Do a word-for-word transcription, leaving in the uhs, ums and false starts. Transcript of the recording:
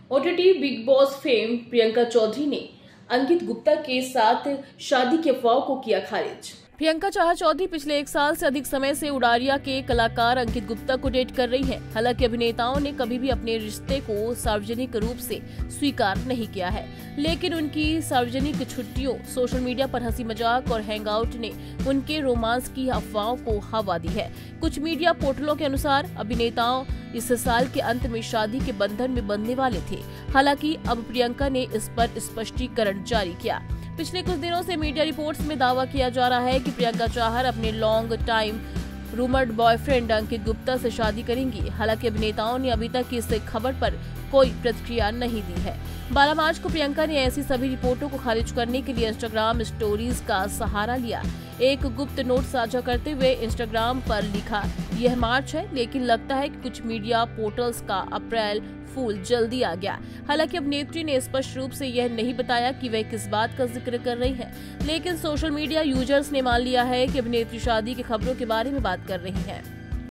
OTT Bigg Boss fame Priyanka Chaudhary ने अंकित गुप्ता के साथ शादी की अफवाह को किया खारिज। प्रियंका चाहा चौधरी पिछले एक साल से अधिक समय से उड़ारिया के कलाकार अंकित गुप्ता को डेट कर रही हैं। हालांकि अभिनेताओं ने कभी भी अपने रिश्ते को सार्वजनिक रूप से स्वीकार नहीं किया है, लेकिन उनकी सार्वजनिक छुट्टियों, सोशल मीडिया पर हंसी मजाक और हैंगआउट ने उनके रोमांस की अफवाहों को हवा दी है। कुछ मीडिया पोर्टलों के अनुसार अभिनेताओं इस साल के अंत में शादी के बंधन में बंधने वाले थे। हालांकि अब प्रियंका ने इस पर स्पष्टीकरण जारी किया। पिछले कुछ दिनों से मीडिया रिपोर्ट्स में दावा किया जा रहा है कि प्रियंका चाहर अपने long time rumoured boyfriend Ankit Gupta से शादी करेंगी। हालांकि अभिनेताओं ने अभी तक इस खबर पर कोई प्रतिक्रिया नहीं दी है। बारह मार्च को प्रियंका ने ऐसी सभी रिपोर्टों को खारिज करने के लिए इंस्टाग्राम स्टोरीज का सहारा लिया। एक गुप्त नोट साझा करते हुए इंस्टाग्राम पर लिखा, यह मार्च है, लेकिन लगता है कि कुछ मीडिया पोर्टल्स का अप्रैल फूल जल्दी आ गया। हालांकि अभिनेत्री ने स्पष्ट रूप से यह नहीं बताया कि वह किस बात का जिक्र कर रही है, लेकिन सोशल मीडिया यूजर्स ने मान लिया है कि अभिनेत्री शादी की खबरों के बारे में बात कर रही है।